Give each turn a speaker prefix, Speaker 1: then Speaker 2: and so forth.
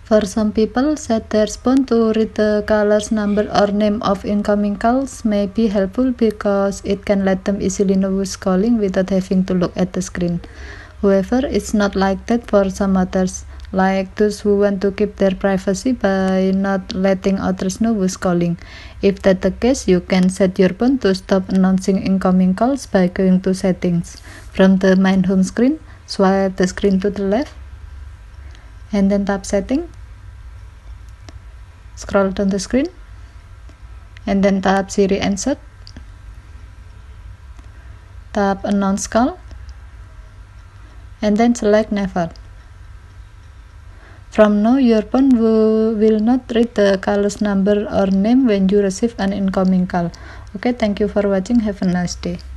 Speaker 1: For some people, set their phone to read the caller's number or name of incoming calls may be helpful because it can let them easily know who's calling without having to look at the screen. However, it's not like that for some others, like those who want to keep their privacy by not letting others know who's calling. If that's the case, you can set your phone to stop announcing incoming calls by going to Settings. From the main home screen, swipe the screen to the left, and then tap Setting. Scroll down the screen, and then tap Siri Answer. Tap Announce Call, and then select Never. From now, your phone will not read the caller's number or name when you receive an incoming call. Okay, thank you for watching. Have a nice day.